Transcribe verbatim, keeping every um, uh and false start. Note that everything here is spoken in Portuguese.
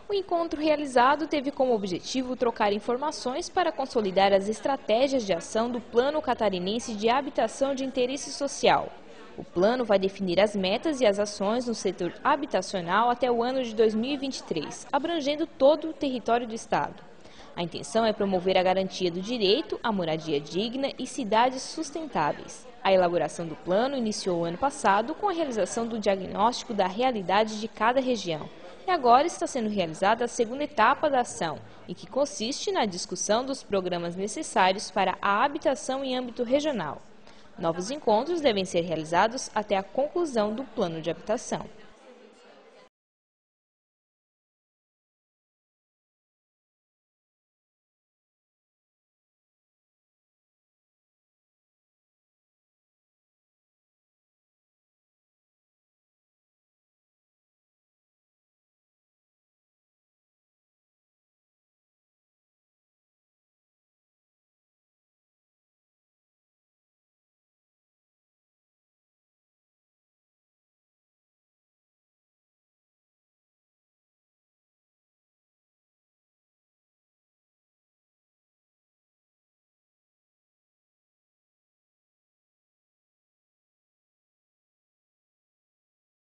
O encontro realizado teve como objetivo trocar informações para consolidar as estratégias de ação do Plano Catarinense de Habitação de Interesse Social. O plano vai definir as metas e as ações no setor habitacional até o ano de dois mil e vinte e três, abrangendo todo o território do estado. A intenção é promover a garantia do direito à moradia digna e cidades sustentáveis. A elaboração do plano iniciou o ano passado com a realização do diagnóstico da realidade de cada região. E agora está sendo realizada a segunda etapa da ação, em que consiste na discussão dos programas necessários para a habitação em âmbito regional. Novos encontros devem ser realizados até a conclusão do plano de habitação.